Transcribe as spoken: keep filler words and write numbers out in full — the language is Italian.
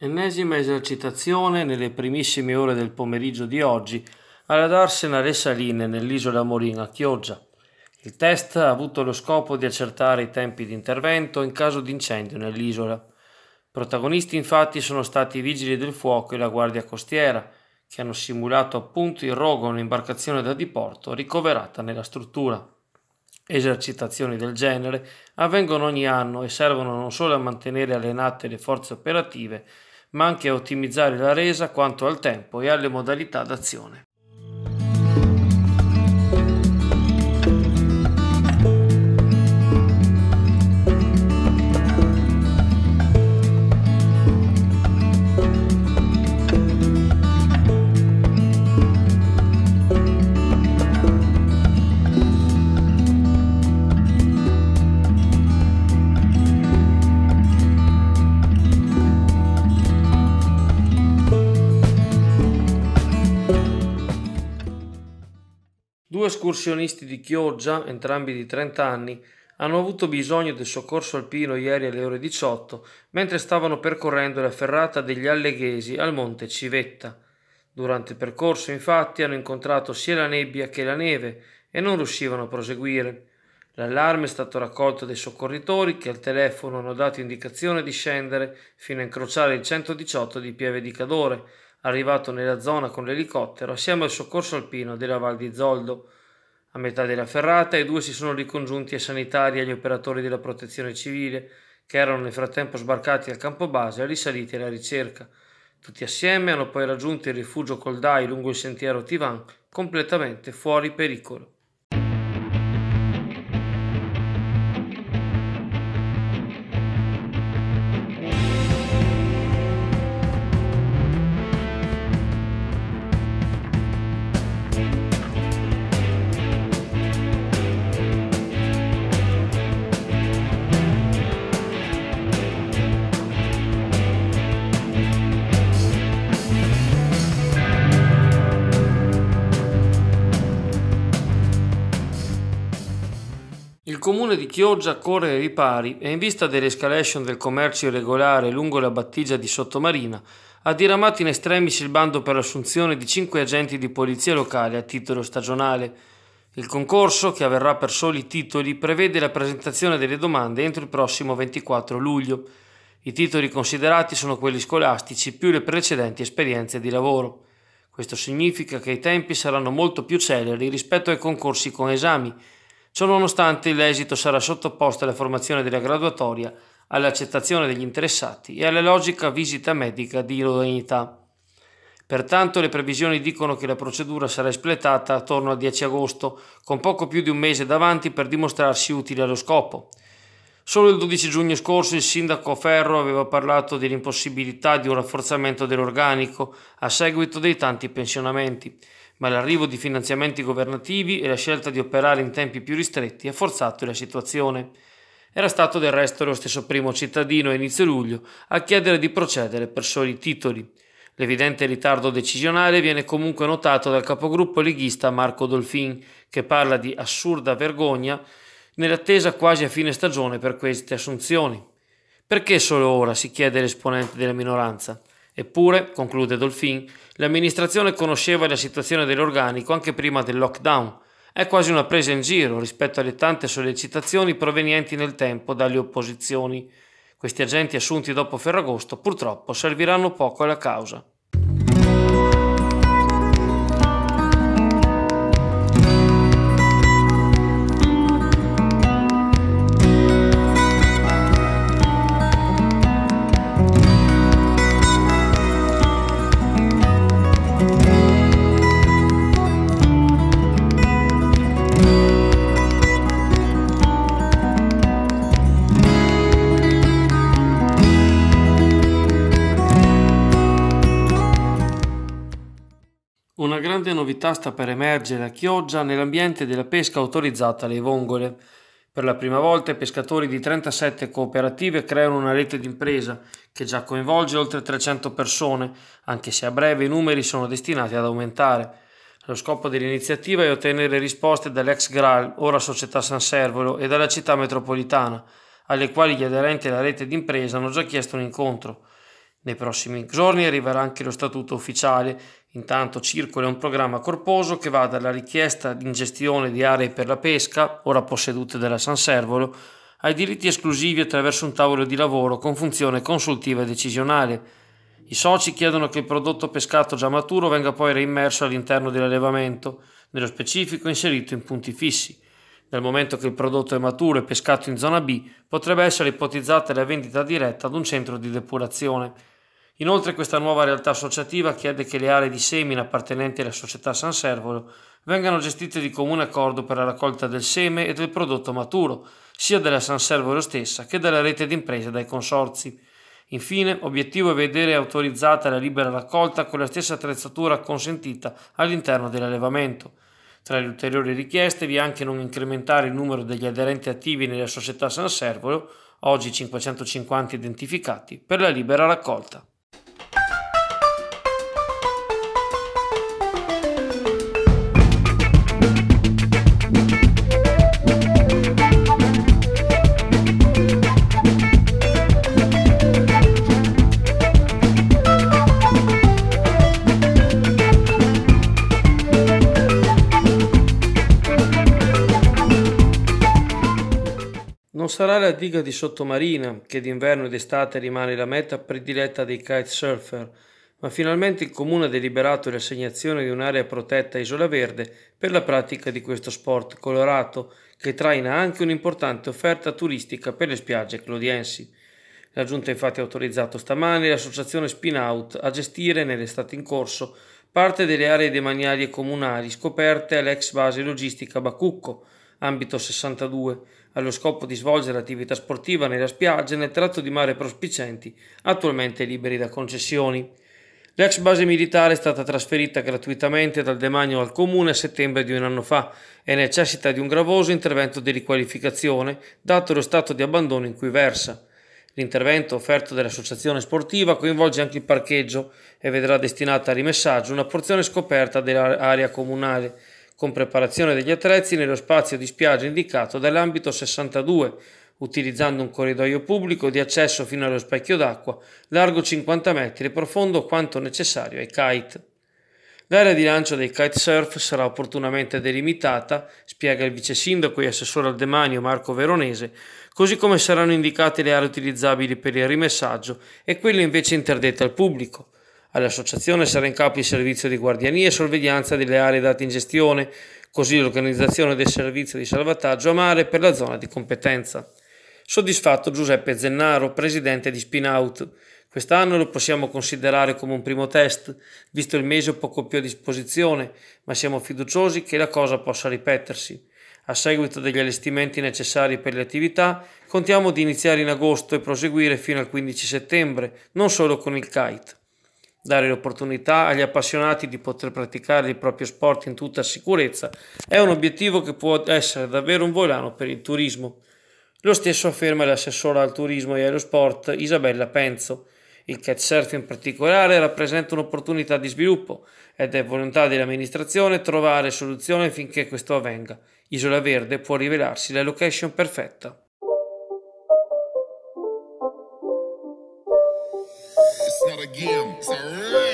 Ennesima esercitazione nelle primissime ore del pomeriggio di oggi alla darsena alle saline nell'isola Morin a Chioggia. Il test ha avuto lo scopo di accertare i tempi di intervento in caso di incendio nell'isola. Protagonisti infatti sono stati i vigili del fuoco e la guardia costiera, che hanno simulato appunto il rogo a un'imbarcazione da diporto ricoverata nella struttura. Esercitazioni del genere avvengono ogni anno e servono non solo a mantenere allenate le forze operative, ma anche a ottimizzare la resa quanto al tempo e alle modalità d'azione. Due escursionisti di Chioggia, entrambi di trenta anni, hanno avuto bisogno del soccorso alpino ieri alle ore diciotto, mentre stavano percorrendo la ferrata degli Alleghesi al monte Civetta. Durante il percorso, infatti, hanno incontrato sia la nebbia che la neve e non riuscivano a proseguire. L'allarme è stato raccolto dai soccorritori che al telefono hanno dato indicazione di scendere fino a incrociare il centodiciotto di Pieve di Cadore, arrivato nella zona con l'elicottero assieme al soccorso alpino della Val di Zoldo. A metà della ferrata i due si sono ricongiunti ai sanitari e agli operatori della protezione civile, che erano nel frattempo sbarcati al campo base e risaliti alla ricerca. Tutti assieme hanno poi raggiunto il rifugio Coldai lungo il sentiero Tivan, completamente fuori pericolo. Il comune di Chioggia corre ai ripari e in vista dell'escalation del commercio irregolare lungo la battigia di Sottomarina ha diramato in estremis il bando per l'assunzione di cinque agenti di polizia locale a titolo stagionale. Il concorso, che avverrà per soli titoli, prevede la presentazione delle domande entro il prossimo ventiquattro luglio. I titoli considerati sono quelli scolastici più le precedenti esperienze di lavoro. Questo significa che i tempi saranno molto più celeri rispetto ai concorsi con esami. Ciò nonostante l'esito sarà sottoposto alla formazione della graduatoria, all'accettazione degli interessati e alla logica visita medica di idoneità. Pertanto le previsioni dicono che la procedura sarà espletata attorno al dieci agosto, con poco più di un mese davanti per dimostrarsi utile allo scopo. Solo il dodici giugno scorso il sindaco Ferro aveva parlato dell'impossibilità di un rafforzamento dell'organico a seguito dei tanti pensionamenti, ma l'arrivo di finanziamenti governativi e la scelta di operare in tempi più ristretti ha forzato la situazione. Era stato del resto lo stesso primo cittadino a inizio luglio a chiedere di procedere per soli titoli. L'evidente ritardo decisionale viene comunque notato dal capogruppo leghista Marco Dolfin, che parla di assurda vergogna nell'attesa quasi a fine stagione per queste assunzioni. Perché solo ora, si chiede l'esponente della minoranza? Eppure, conclude Dolfin, l'amministrazione conosceva la situazione dell'organico anche prima del lockdown. È quasi una presa in giro rispetto alle tante sollecitazioni provenienti nel tempo dalle opposizioni. Questi agenti assunti dopo Ferragosto purtroppo serviranno poco alla causa. Una grande novità sta per emergere a Chioggia nell'ambiente della pesca autorizzata alle vongole. Per la prima volta i pescatori di trentasette cooperative creano una rete d'impresa che già coinvolge oltre trecento persone, anche se a breve i numeri sono destinati ad aumentare. Lo scopo dell'iniziativa è ottenere risposte dall'ex Graal, ora Società San Servolo, e dalla città metropolitana, alle quali gli aderenti alla rete d'impresa hanno già chiesto un incontro. Nei prossimi giorni arriverà anche lo statuto ufficiale. Intanto circola un programma corposo che va dalla richiesta in gestione di aree per la pesca, ora possedute dalla San Servolo, ai diritti esclusivi attraverso un tavolo di lavoro con funzione consultiva e decisionale. I soci chiedono che il prodotto pescato già maturo venga poi reimmerso all'interno dell'allevamento, nello specifico inserito in punti fissi. Dal momento che il prodotto è maturo e pescato in zona B, potrebbe essere ipotizzata la vendita diretta ad un centro di depurazione. Inoltre questa nuova realtà associativa chiede che le aree di semina appartenenti alla società San Servolo vengano gestite di comune accordo per la raccolta del seme e del prodotto maturo, sia dalla San Servolo stessa che dalla rete di imprese e dai consorzi. Infine, obiettivo è vedere autorizzata la libera raccolta con la stessa attrezzatura consentita all'interno dell'allevamento. Tra le ulteriori richieste vi è anche non incrementare il numero degli aderenti attivi nella società San Servolo, oggi cinquecentocinquanta identificati, per la libera raccolta. Non sarà la diga di Sottomarina, che d'inverno ed estate rimane la meta prediletta dei kitesurfer, ma finalmente il comune ha deliberato l'assegnazione di un'area protetta Isola Verde per la pratica di questo sport colorato, che traina anche un'importante offerta turistica per le spiagge clodiensi. La Giunta infatti ha autorizzato stamani l'associazione Spin Out a gestire nell'estate in corso parte delle aree demaniali e comunali scoperte all'ex base logistica Bacucco, ambito sessantadue, allo scopo di svolgere attività sportiva nella spiaggia e nel tratto di mare prospicienti, attualmente liberi da concessioni. L'ex base militare è stata trasferita gratuitamente dal demanio al comune a settembre di un anno fa e necessita di un gravoso intervento di riqualificazione, dato lo stato di abbandono in cui versa. L'intervento offerto dall'associazione sportiva coinvolge anche il parcheggio e vedrà destinata a rimessaggio una porzione scoperta dell'area comunale, con preparazione degli attrezzi nello spazio di spiaggia indicato dall'ambito sessantadue, utilizzando un corridoio pubblico di accesso fino allo specchio d'acqua, largo cinquanta metri e profondo quanto necessario ai kite. L'area di lancio dei kitesurf sarà opportunamente delimitata, spiega il vice sindaco e assessore al demanio Marco Veronese, così come saranno indicate le aree utilizzabili per il rimessaggio e quelle invece interdette al pubblico. All'associazione sarà in capo il servizio di guardiania e sorveglianza delle aree date in gestione, così l'organizzazione del servizio di salvataggio a mare per la zona di competenza. Soddisfatto Giuseppe Zennaro, presidente di Spin Out. Quest'anno lo possiamo considerare come un primo test, visto il mese poco più a disposizione, ma siamo fiduciosi che la cosa possa ripetersi. A seguito degli allestimenti necessari per le attività, contiamo di iniziare in agosto e proseguire fino al quindici settembre, non solo con il kite. Dare l'opportunità agli appassionati di poter praticare il proprio sport in tutta sicurezza è un obiettivo che può essere davvero un volano per il turismo. Lo stesso afferma l'assessora al turismo e allo sport Isabella Penzo. Il kitesurf in particolare rappresenta un'opportunità di sviluppo ed è volontà dell'amministrazione trovare soluzioni affinché questo avvenga. Isola Verde può rivelarsi la location perfetta. It's not a game, it's a